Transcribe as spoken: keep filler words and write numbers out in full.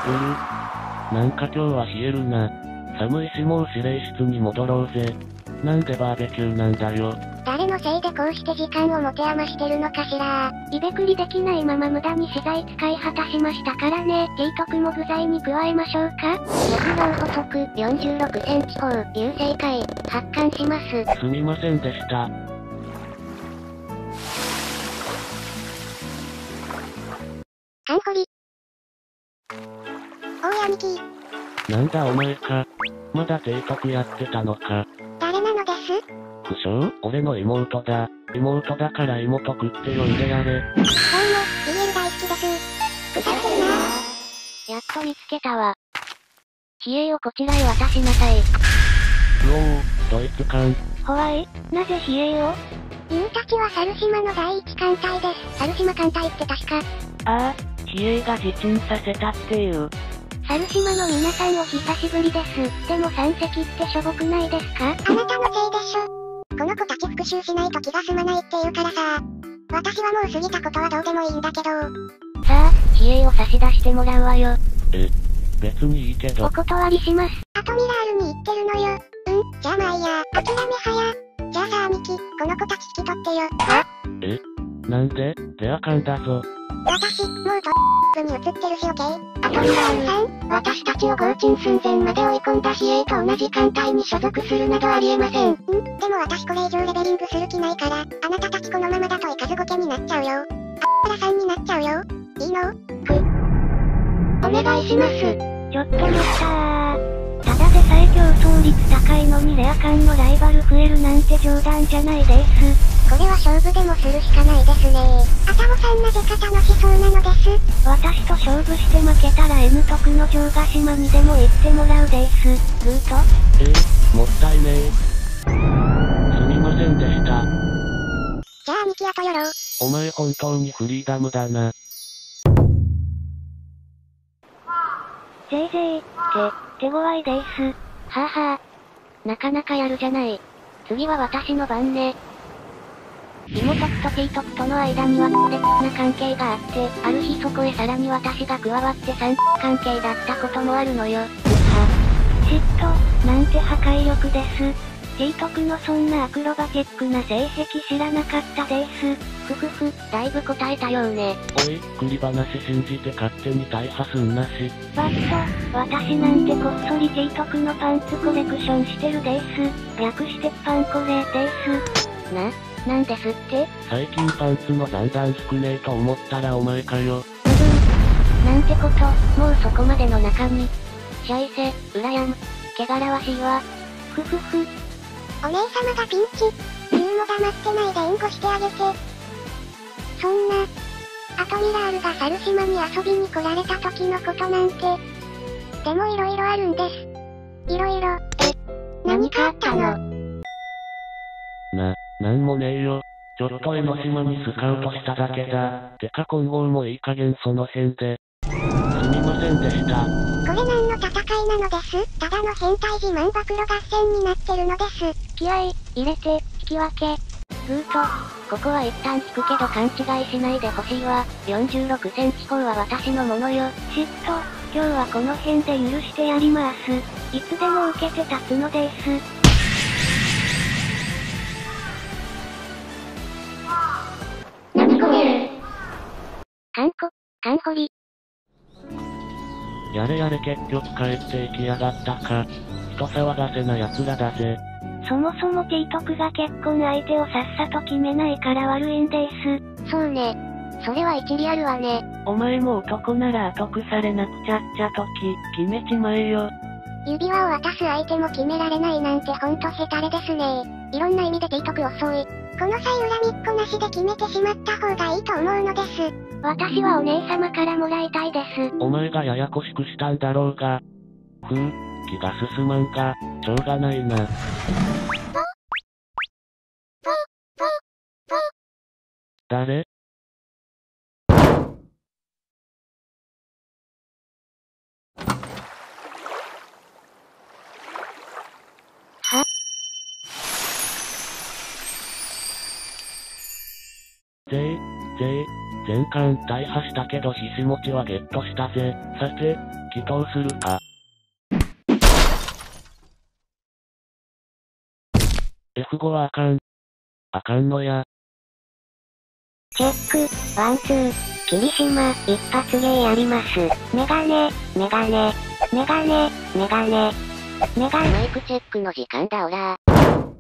夜。なんか今日は冷えるな。寒いしもう指令室に戻ろうぜ。なんでバーベキューなんだよ。 誰のせいでこうして時間を持て余してるのかしら。イベクリできないまま無駄に資材使い果たしましたからね。テイトクも具材に加えましょうか。木曜補足よんじゅうろくセンチ砲、優勢回、発艦します。 すみませんでした。 カンホリ。大闇キー。 なんだお前か。まだ提督やってたのか。 誰なのです？ 不詳？俺の妹だ。妹だから妹くって呼んでやれ。 どうも、ビーエル 大好きです。腐ってるなぁ。やっと見つけたわ。比叡をこちらへ渡しなさい。 うおー、ドイツ艦。 ホワイ？なぜ比叡を？ユウたちは猿島の第一艦隊です。猿島艦隊って確か。 ああ、比叡が自沈させたっていう。 猿島の皆さんお久しぶりです。でもさん隻ってしょぼくないですか？あなたのせいでしょ。この子たち復讐しないと気が済まないって言うからさ。私はもう過ぎたことはどうでもいいんだけど。さあ、比叡を差し出してもらうわよ。 え、別にいいけど。 お断りします。アトミラールに行ってるのよ。うん、じゃあまあいいや。諦めはや。じゃあさあミキ、この子たち引き取ってよ。は？ え？なんで？レア艦だぞ。 私、もうとに映ってるしオケー。アトミラールさん、私たちを強沈寸前まで追い込んだ比叡と同じ艦隊に所属するなどありえません。んでも私これ以上レベリングする気ないから、あなたたちこのままだとイカズゴケになっちゃうよ。あっぱらさんになっちゃうよ。いいの？ふ。お願いします。ちょっと待ったー。ただでさえ競争率高いのにレア艦のライバル増えるなんて冗談じゃないです。これは勝負でもするしかないですね。あたぼさんなぜか楽しそうなのです。私と勝負して負けたら N 徳の城ヶ島にでも行ってもらうです。ルート？ えー、もったいねえ。すみませんでした。 じゃあミキアとよろう。 お前本当にフリーダムだな。 ジェイジェイ、手、手強いです。はぁはぁ。なかなかやるじゃない。次は私の番ね。妹とテイトクとの間にはでな関係があって、ある日そこへさらに私が加わって三関係だったこともあるのよ。うは。嫉妬、なんて破壊力です。テイトクのそんなアクロバティックな性癖知らなかったです。ふふふ、だいぶ答えたようね。 おい、繰り話信じて勝手に大破すんなし。 バット、私なんてこっそりテイトクのパンツコレクションしてるです。略してパンコレです。な、なんですって？ 最近パンツの残々少ねえと思ったらお前かよ。 うぶん。なんてこと、もうそこまでの中身。シャイセ、羨む、汚らわしいわ。ふふふ。お姉様がピンチ。ユウも黙ってないで援護してあげて。そんな、アトミラールが猿島に遊びに来られた時のことなんて。でも色々あるんです。色々、え、何かあったの？ な、なんもねえよ。ちょっと江ノ島にスカウトしただけだ。てか今後もいい加減その辺で。すみませんでした。 これ何の戦いなのです？ただの変態自慢暴露合戦になってるのです。気合い、入れて、引き分け。ルート、ここは一旦引くけど勘違いしないでほしいわ。よんじゅうろくセンチ砲は私のものよ。嫉妬、今日はこの辺で許してやります。いつでも受けて立つのです。なにこれ？カンコ、カンホリ。 やれやれ結局帰っていきやがったか。人騒がせな奴らだぜ。 そもそもテイトクが結婚相手をさっさと決めないから悪いんです。そうね。それは一理あるわね。 お前も男なら後腐れなくちゃっちゃとき、決めちまえよ。 指輪を渡す相手も決められないなんてほんとヘタレですね。いろんな意味でテイトク遅い。この際恨みっこなしで決めてしまった方がいいと思うのです。私はお姉様からもらいたいです。 お前がややこしくしたんだろうが。ふう、気が進まんが、しょうがないな。誰？ は？ ぜい、ぜい、 全巻大破したけどひしもちはゲットしたぜ。さて、祈祷するか。エフご はあかん。あかんのや。 チェック、ワンツー、霧島、一発芸やります。メガネ、メガネ、メガネ、メガネ、メガネ。マイクチェックの時間だオラー。